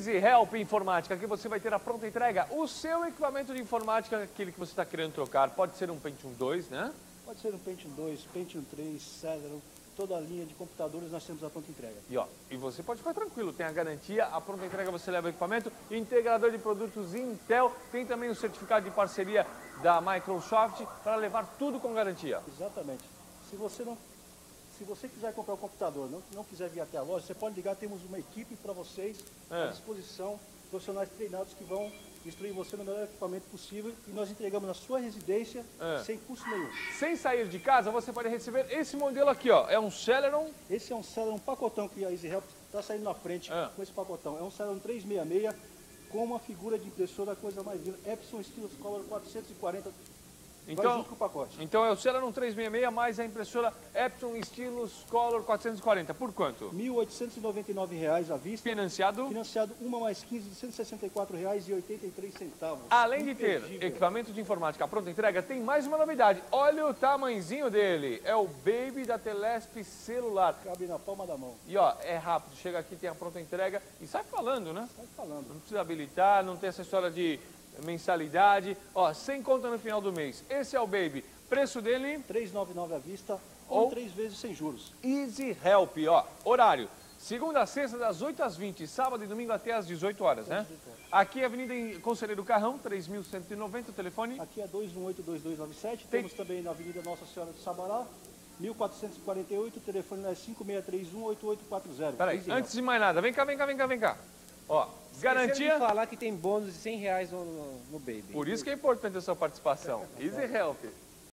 Easy Help Informática, aqui você vai ter a pronta entrega. O seu equipamento de informática, aquele que você está querendo trocar, pode ser um Pentium 2, né? Pode ser um Pentium 2, Pentium 3, Celeron, toda a linha de computadores nós temos a pronta entrega. E você pode ficar tranquilo, tem a garantia, a pronta entrega você leva o equipamento, integrador de produtos Intel, tem também o certificado de parceria da Microsoft para levar tudo com garantia. Exatamente. Se você quiser comprar um computador, não quiser vir até a loja, você pode ligar, temos uma equipe para vocês à disposição, profissionais treinados que vão instruir você no melhor equipamento possível e nós entregamos na sua residência sem custo nenhum. Sem sair de casa, você pode receber esse modelo aqui, ó. É um Celeron. Esse é um Celeron pacotão que a Easy Help está saindo na frente com esse pacotão. É um Celeron 366 com uma figura de impressora, coisa mais linda. Epson Stylus Color 440. Vai junto com o pacote. Então é o Celeron 366 mais a impressora Epson Stylus Color 440. Por quanto? R$ 1.899 à vista. Financiado? Financiado 1 mais 15 de R$ 164,83. Além de ter equipamento de informática pronta entrega, tem mais uma novidade. Olha o tamanzinho dele. É o Baby da Telesp celular. Cabe na palma da mão. E ó, é rápido. Chega aqui, tem a pronta entrega e sai falando, né? Sai falando. Não precisa habilitar, não tem essa história de mensalidade. Ó, sem conta no final do mês. Esse é o Baby. Preço dele? R$ 399 à vista ou 3 vezes sem juros. Easy Help, ó. Horário. Segunda a sexta, das 8 às 20. Sábado e domingo até às 18 horas, né? Aqui é Avenida Conselheiro Carrão, 3190, o telefone. Aqui é 218-2297. Temos também na Avenida Nossa Senhora de Sabará, 1448, o telefone é 5631-8840. Peraí, antes de mais nada, vem cá. Ó, garantia... de falar que tem bônus de R$ 100 no Baby. Por isso que é importante a sua participação. Easy Help.